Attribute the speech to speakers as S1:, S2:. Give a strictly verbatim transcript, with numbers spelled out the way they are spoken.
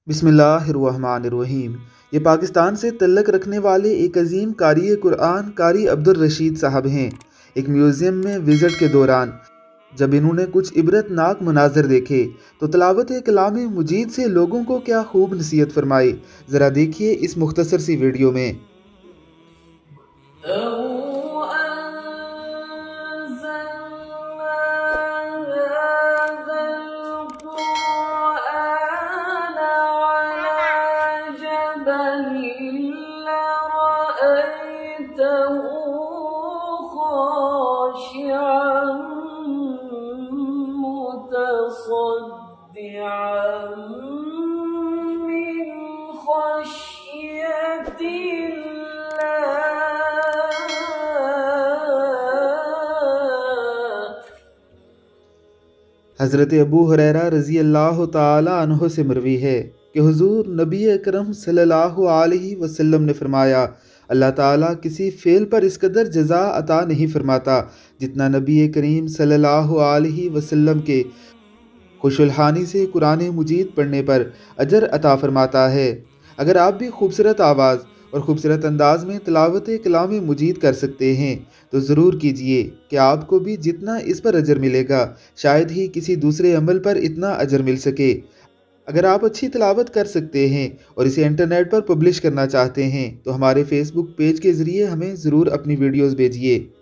S1: बिस्मिल्लाहिर्रहमानिर्रहीम। ये पाकिस्तान से तल्लक रखने वाले एक अजीम कारी कुरान कारी अब्दुल रशीद साहब हैं। एक म्यूज़ियम में विज़िट के दौरान जब इन्होंने कुछ इबरतनाक मनाजर देखे तो तलावत कलाम मुजीद से लोगों को क्या खूब नसीहत फरमाई। ज़रा देखिए इस मुख्तसर सी वीडियो में। हज़रत अबू हुरैरा रज़ी अल्लाह ताला अन्हु से मरवी है कि हुज़ूर नबी अकरम सल्लल्लाहु अलैहि वसल्लम ने फरमाया, अल्लाह ताला किसी फ़ेल पर इस कदर जज़ा अता नहीं फरमाता जितना नबी करीम सल्लल्लाहु अलैहि वसल्लम के खुशुलहानी से कुरान मुजीद पढ़ने पर अजर अता फरमाता है। अगर आप भी खूबसूरत आवाज़ और ख़ूबसूरत अंदाज में तिलावत कलाम मुजीद कर सकते हैं तो ज़रूर कीजिए कि आपको भी जितना इस पर अजर मिलेगा शायद ही किसी दूसरे अमल पर इतना अजर मिल सके। अगर आप अच्छी तिलावत कर सकते हैं और इसे इंटरनेट पर पब्लिश करना चाहते हैं तो हमारे फेसबुक पेज के ज़रिए हमें ज़रूर अपनी वीडियोज़ भेजिए।